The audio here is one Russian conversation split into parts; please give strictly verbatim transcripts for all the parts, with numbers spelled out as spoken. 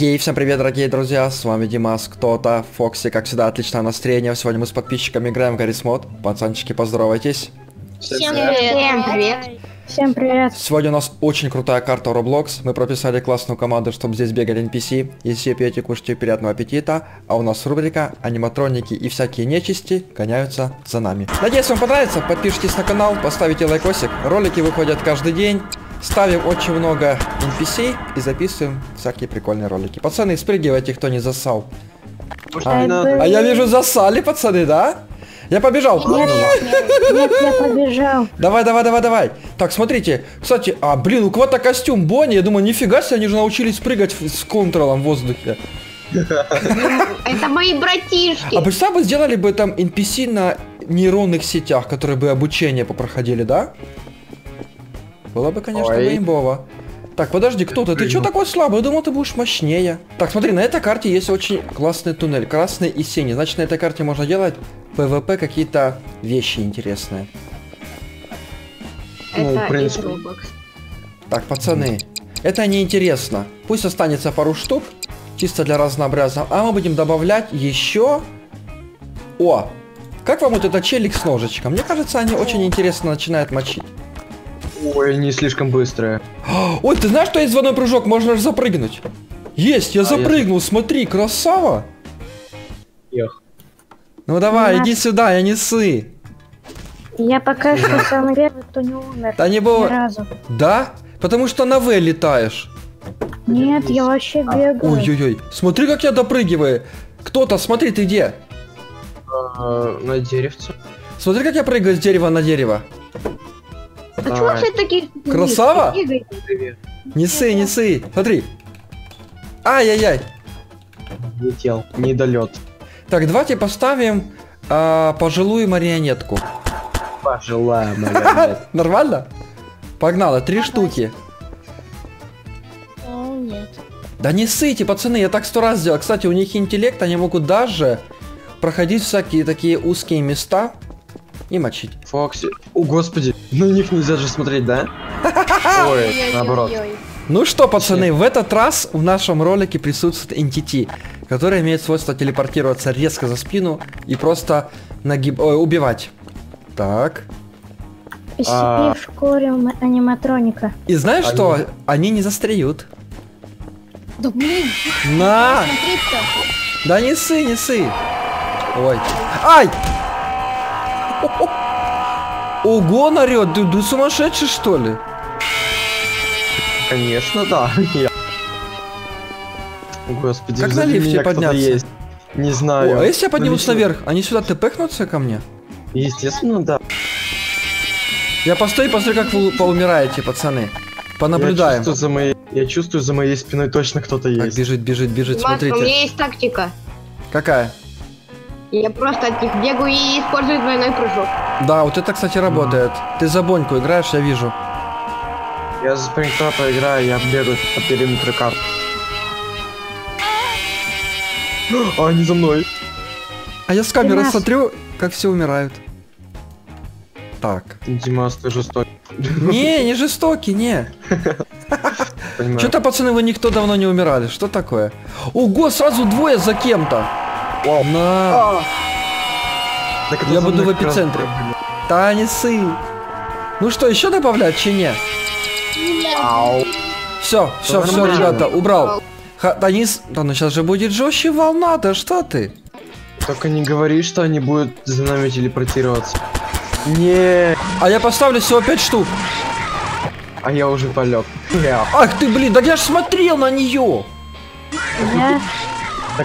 Ей, всем привет, дорогие друзья, с вами Димас, кто-то, Фокси, как всегда, отличное настроение. Сегодня мы с подписчиками играем в Гаррис Мод. Пацанчики, поздоровайтесь. Всем привет. Всем привет. Всем привет. Сегодня у нас очень крутая карта Roblox. Мы прописали классную команду, чтобы здесь бегали эн пи си. Если пьете, кушайте, приятного аппетита. А у нас рубрика аниматроники и всякие нечисти гоняются за нами. Надеюсь, вам понравится. Подпишитесь на канал, поставите лайкосик. Ролики выходят каждый день. Ставим очень много эн пи си и записываем всякие прикольные ролики. Пацаны, спрыгивайте, кто не засал. А, а я вижу, засали, пацаны, да? Я побежал. Нет, нет, нет, я побежал. Давай, давай, давай, давай. Так, смотрите. Кстати, а, блин, у кого-то костюм Бонни. Я думаю, нифига себе, они же научились прыгать с контролом в воздухе. Это мои братишки. А представь, бы сделали бы там эн пи си на нейронных сетях, которые бы обучение попроходили, да? Было бы, конечно, имбово. Так, подожди, кто-то, ты чё такой слабый? Я думал, ты будешь мощнее. Так, смотри, на этой карте есть очень классный туннель, красный и синий. Значит, на этой карте можно делать пэ вэ пэ какие-то вещи интересные. Это Ну, в принципе. из Roblox. Так, пацаны, это неинтересно. Пусть останется пару штук, чисто для разнообразия. А мы будем добавлять еще... О, как вам вот этот челик с ножичком? Мне кажется, они очень интересно начинают мочить. Ой, не слишком быстрые. Ой, ты знаешь, что есть двойной прыжок? Можно же запрыгнуть. Есть, я А, запрыгнул, смотри, красава. Эх. Ну давай, Нас- иди сюда, я не ссы. Я пока что самый первый, кто не умер. Да не Ни было... разу. Да? Потому что на В летаешь. Нет, я вообще бегаю. Ой-ой-ой, смотри, как я допрыгиваю. Кто-то, смотри, ты где? А, на деревце. Смотри, как я прыгаю с дерева на дерево. А чего все такие... Красава? Бегай. Привет. Не ссы, не ссы. Смотри. Ай-яй-яй. Летел. Недолет. Так, давайте поставим а, пожилую марионетку. Пожелаю, моя. Нормально? Погнала, три штуки. О, нет. Да не ссыте, пацаны, я так сто раз сделал. Кстати, у них интеллект, они могут даже проходить всякие такие узкие места и мочить. Фокси. О, господи. На них нельзя же смотреть, да? Ой, наоборот. Ну что, пацаны, в этот раз в нашем ролике присутствует эн ти ти, которая имеет свойство телепортироваться резко за спину и просто нагиб... Ой, убивать. Так. По себе А. ускорил аниматроника. И знаешь Они- что? Они не застреют. Да блин, На! смотри-ка. Да не ссы, не ссы. Ой. Ай! Ого, он орёт. Ты, ты сумасшедший, что ли? Конечно, да. Я- О, господи, Как на сзади лифте меня кто-то подняться? есть. Не О, знаю. а если я поднимусь Налетел. наверх, они сюда тэпэкнутся ко мне? Естественно, да. Я постою, посмотрю, как вы поумираете, пацаны. Я Понаблюдаем. чувствую, за моей... Я чувствую, за моей спиной точно кто-то Так, есть. бежит, бежит, бежит, Димас, у смотрите. меня есть тактика. Какая? Я просто от них бегаю и использую двойной прыжок. Да, вот это, кстати, работает. Ты за Боньку играешь, я вижу. Я за спрингтрапа играю, я бегаю по периметру карт. А, они за мной. А я с камеры Димас. смотрю, как все умирают. Так. Димас, ты жестокий. Не, не жестокий, не. Понимаю. Что-то, пацаны, вы никто давно не умирали. Что такое? Ого, сразу двое за кем-то. Вау. На. Так это Я за буду мной в как раз эпицентре. были. Да не ссы. Ну что, еще добавлять, чи не? Ау. Все, все, Да все, нормально. ребята, убрал. Ха, да не с- да ну сейчас же будет жестче волна, да что ты? Только не говори, что они будут за нами телепортироваться. Не, А я поставлю всего пять штук. а я уже полег. Я. Ах ты, блин, да я ж смотрел на нее. Я... Так,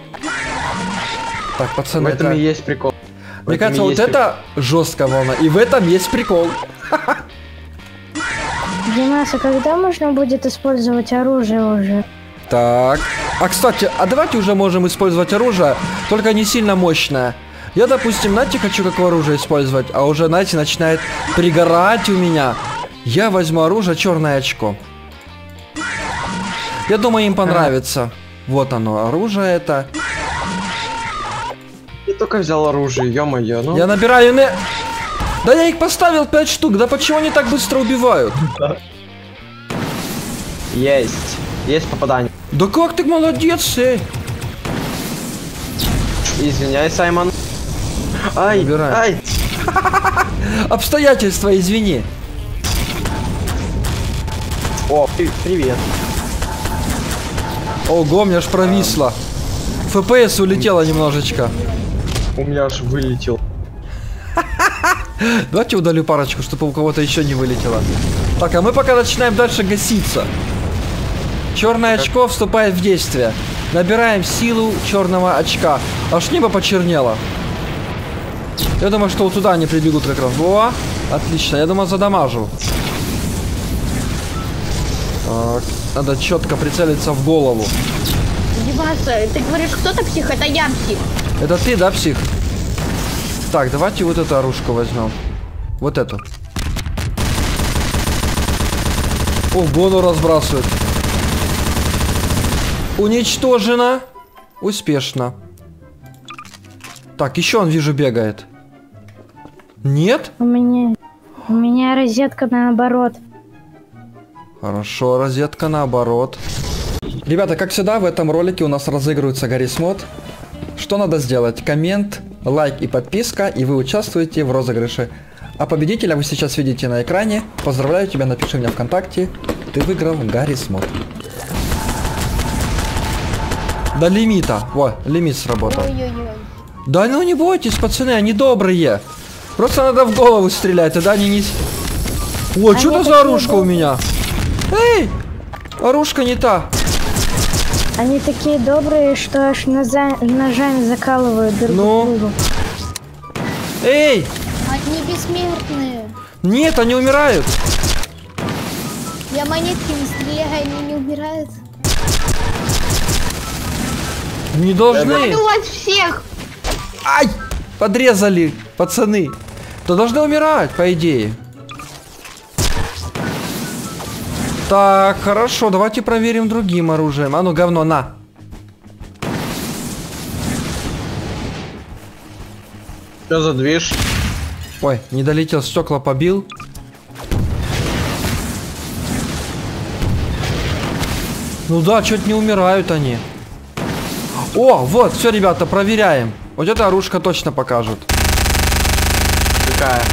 Так, в пацаны, этом это... и есть прикол. В Мне этом кажется, и вот есть это жесткая волна. И в этом есть прикол. Димас, а когда можно будет использовать оружие уже? Так. А кстати, а давайте уже можем использовать оружие, только не сильно мощное. Я, допустим, знаете, хочу какое оружие использовать, а уже, знаете, начинает пригорать у меня. Я возьму оружие черное очко. Я думаю, им понравится. Вот оно, оружие это. Я только взял оружие, ё-моё, ну. Я набираю не... Да я их поставил пять штук, да почему они так быстро убивают? Есть. Есть попадание. Да как ты молодец, эй! Извиняй, Саймон. Ай, Убираем. ай. Обстоятельства, извини. О, при- привет. Ого, меня аж провисло. эф пи эс улетело немножечко. У меня аж вылетел. Давайте удалю парочку, чтобы у кого-то еще не вылетело. Так, а мы пока начинаем дальше гаситься. Черное очко вступает в действие. Набираем силу черного очка. Аж небо почернело. Я думаю, что вот туда они прибегут как раз. Во, отлично, я думаю, задамажу. Так, надо четко прицелиться в голову. Димаса, ты говоришь, кто-то псих, это я псих. Это ты, да, псих? Так, давайте вот эту оружку возьмем. Вот эту. Ого, оно разбрасывает. Уничтожено. Успешно. Так, еще он, вижу, бегает. Нет? У меня... У меня розетка наоборот. Хорошо, розетка наоборот. Ребята, как всегда, в этом ролике у нас разыгрывается Гаррис Мод. Что надо сделать? Коммент, лайк и подписка, и вы участвуете в розыгрыше. А победителя вы сейчас видите на экране. Поздравляю тебя, напиши мне ВКонтакте. Ты выиграл Гаррис Мод. До лимита. Во, лимит сработал. Ой-ой-ой. Да ну не бойтесь, пацаны, они добрые. Просто надо в голову стрелять, тогда они не... О, что это за оружка у меня? Эй! Оружка не та. Они такие добрые, что аж ноза... ножами закалывают друг Ну? другу. Эй! Они бессмертные. Нет, они умирают. Я монетки не стреляю, они не умирают. Не должны. У вас всех. Ай! Подрезали, пацаны. То должны умирать, по идее. Так, хорошо, давайте проверим другим оружием. А ну, говно, на. Что за движ? Ой, не долетел, стекла побил. Ну да, что-то не умирают они. О, вот, все, ребята, проверяем. Вот эта оружка точно покажет. Какая?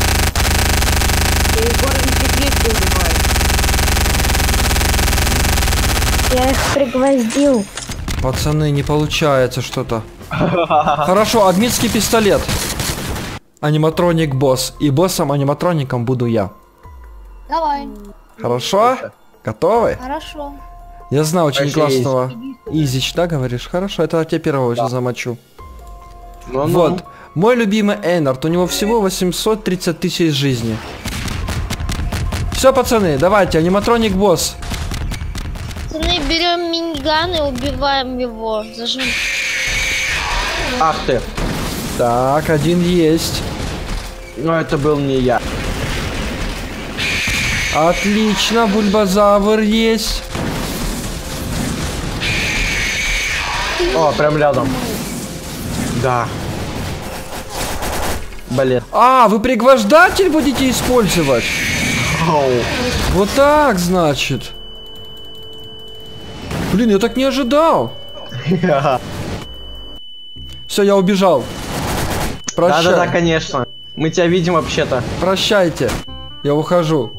Я их пригвоздил. Пацаны, не получается что-то. Хорошо, админский пистолет. Аниматроник босс. И боссом аниматроником буду я. Давай. Хорошо? Готовы? Хорошо. Я знаю очень Вообще классного. Изич, да, говоришь? Хорошо, это я тебя первого да. замочу. Ну, ну. Вот. Мой любимый Эйнард. У него всего восемьсот тридцать тысяч жизни. Все, пацаны, давайте, аниматроник босс. Пацаны, берем миниган и убиваем его. Зажим. Ах ты. Так, один есть. Но это был не я. Отлично, бульбазавр есть. О, прям рядом. Да. Блин. А, вы пригвождатель будете использовать? Оу. Вот так, значит. Блин, я так не ожидал. Все, я убежал. Прощай. Да-да-да, конечно. Мы тебя видим вообще-то. Прощайте. Я ухожу.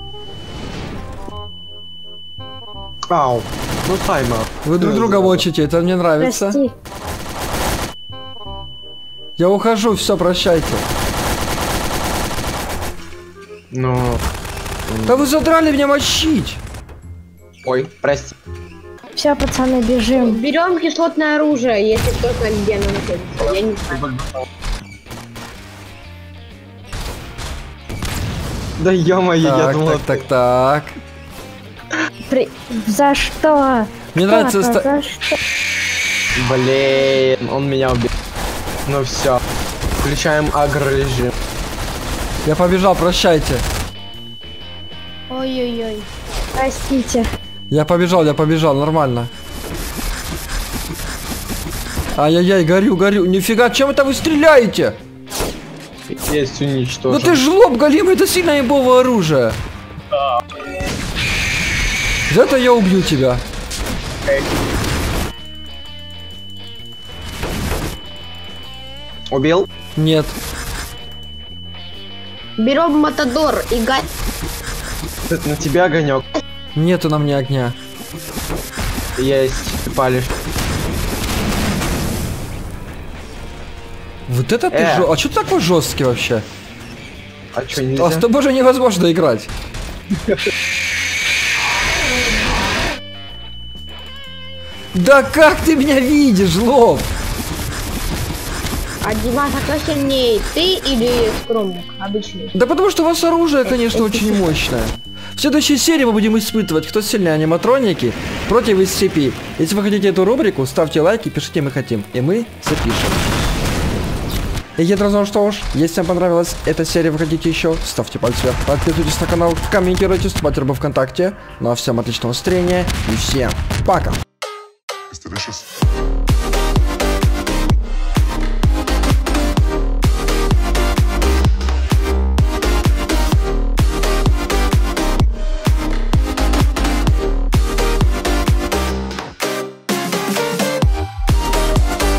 Ау. Ну, Сайма. Вы друг друга мочите, это мне нравится. Прости. Я ухожу, все, прощайте. Ну. Да вы задрали меня мочить. Ой, прости. Все, пацаны, бежим. Берем кислотное оружие, если кто знает, где оно находится. Я не знаю. Да ё-моё, я Так, думал, так, так, так. При... За что? Мне Кто нравится... это? ста- За что? блин, он меня убил. Ну все. Включаем агро-режим. Я побежал, прощайте. Ой-ой-ой. Простите. Я побежал, я побежал, нормально. Ай-яй-яй, горю, горю. Нифига, чем это вы стреляете? Есть уничтожен. Ну ты жлоб, голимый, это сильное имбовое оружие. За это я убью тебя. Убил? Нет. Берем Матадор и гать. Это на тебя огонек. Нету на мне огня. Есть, ты палишь. Вот это ты Э. жё- А что ты такой жесткий вообще? А чё, А нельзя? с тобой же невозможно играть. Да как ты меня видишь, Лов? А Димас, а кто сильнее, ты или скромник обычный? Да потому что у вас оружие, конечно, очень мощное. В следующей серии мы будем испытывать, кто сильнее, аниматроники против эс си пи. Если вы хотите эту рубрику, ставьте лайки, пишите «Мы хотим», и мы запишем. И я думаю, что уж, если вам понравилась эта серия, вы хотите еще, ставьте пальцы вверх, подписывайтесь на канал, комментируйте, вступайте в группу ВКонтакте. Ну а всем отличного настроения и всем пока! It's delicious.